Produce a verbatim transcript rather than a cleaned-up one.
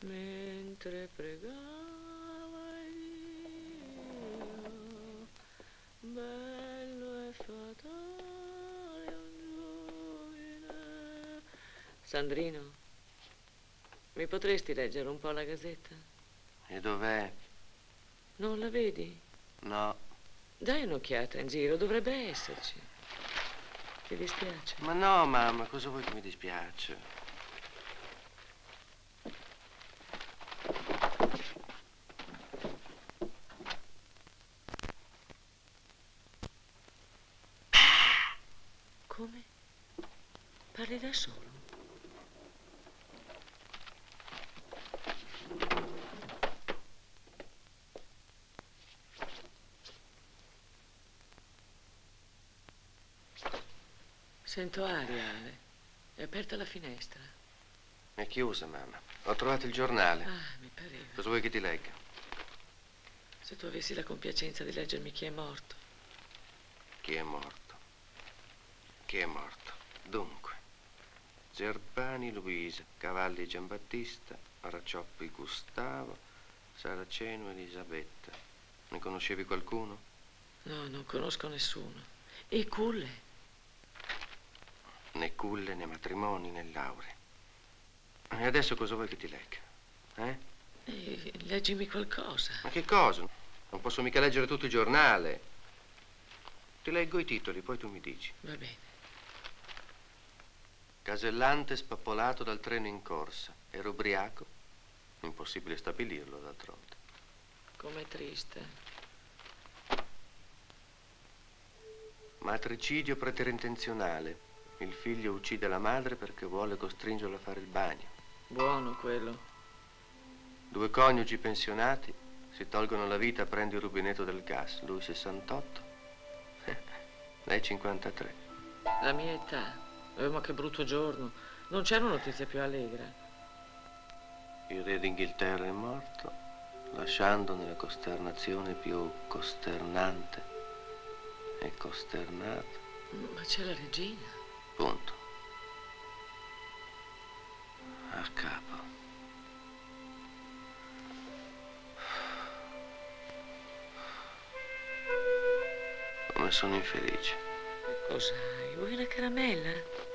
mentre pregava Dio, bello e fatale un giovine. Sandrino, mi potresti leggere un po' la Gazzetta? E dov'è? Non la vedi? No. Dai un'occhiata in giro, dovrebbe esserci. Ti dispiace? Ma no, mamma, cosa vuoi che mi dispiace? Come? Parli da solo? Sento aria, Ale. È aperta la finestra. È chiusa, mamma. Ho trovato il giornale. Ah, mi pareva. Cosa vuoi che ti legga? Se tu avessi la compiacenza di leggermi chi è morto. Chi è morto? Chi è morto? Dunque. Zerbani Luisa, Cavalli Giambattista, Racioppi Gustavo, Saraceno Elisabetta. Ne conoscevi qualcuno? No, non conosco nessuno. E culle? Né culle, né matrimoni, né lauree. E adesso cosa vuoi che ti legga? Eh? E leggimi qualcosa. Ma che cosa? Non posso mica leggere tutto il giornale. Ti leggo i titoli, poi tu mi dici. Va bene. Casellante spappolato dal treno in corsa. Ero ubriaco. Impossibile stabilirlo, d'altronde. Com'è triste. Matricidio preterintenzionale. Il figlio uccide la madre perché vuole costringerlo a fare il bagno. Buono quello. Due coniugi pensionati si tolgono la vita aprendo il rubinetto del gas. Lui sessantotto, lei cinquantatré. La mia età. Eh, ma che brutto giorno. Non c'è una notizia più allegra. Il re d'Inghilterra è morto, lasciando nella costernazione più costernante e costernata. Ma c'è la regina. Punto. A capo. Come sono infelice. Cos'hai? Vuoi una caramella?